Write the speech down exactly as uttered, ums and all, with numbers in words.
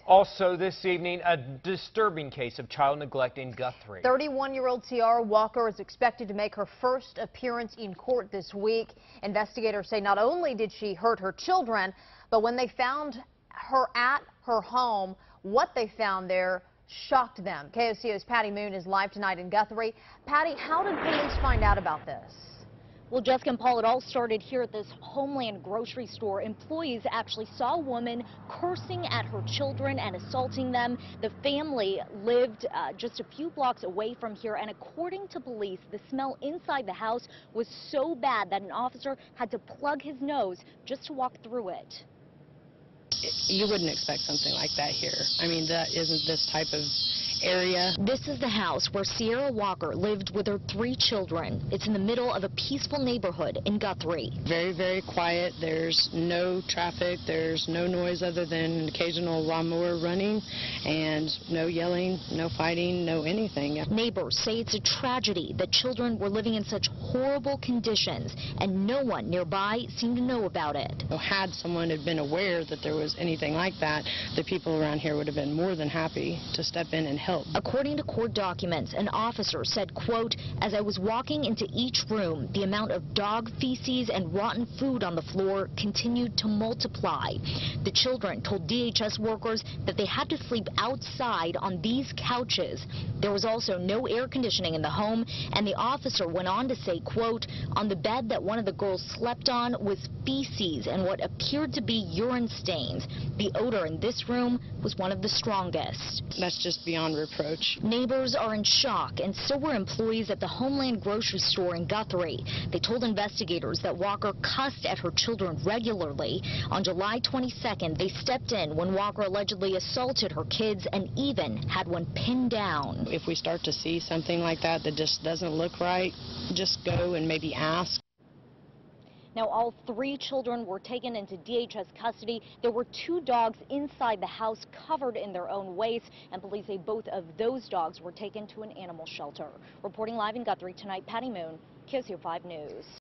Also this evening, a disturbing case of child neglect in Guthrie. thirty-one-year-old Tiara Walker is expected to make her first appearance in court this week. Investigators say not only did she hurt her children, but when they found her at her home, what they found there shocked them. K O C O's Patty Moon is live tonight in Guthrie. Patty, how did police find out about this? Well, Jessica and Paul, it all started here at this Homeland grocery store. Employees actually saw a woman cursing at her children and assaulting them. The family lived uh, just a few blocks away from here, and according to police, the smell inside the house was so bad that an officer had to plug his nose just to walk through it. You wouldn't expect something like that here. I mean, that isn't this type of area. This is the house where Sierra Walker lived with her three children. It's in the middle of a peaceful neighborhood in Guthrie. Very, very quiet. There's no traffic. There's no noise other than an occasional lawnmower running, and no yelling, no fighting, no anything. Neighbors say it's a tragedy that children were living in such horrible conditions, and no one nearby seemed to know about it. Had someone had been aware that there was anything like that, the people around here would have been more than happy to step in and help. According to court documents, an officer said, quote, "As I was walking into each room, the amount of dog feces and rotten food on the floor continued to multiply. The children told D H S workers that they had to sleep outside on these couches. There was also no air conditioning in the home, and the officer went on to say, quote, "On the bed that one of the girls slept on was feces and what appeared to be urine stains. The odor in this room was one of the strongest." That's just beyond reproach. Neighbors are in shock, and so were employees at the Homeland grocery store in Guthrie. They told investigators that Walker cussed at her children regularly. On July twenty-second, they stepped in when Walker allegedly assaulted her kids and even had one pinned down. If we start to see something like that that just doesn't look right, just go and maybe ask. Now, all three children were taken into D H S custody. There were two dogs inside the house covered in their own waste, and police say both of those dogs were taken to an animal shelter. Reporting live in Guthrie tonight, Patty Moon, K O C O five News.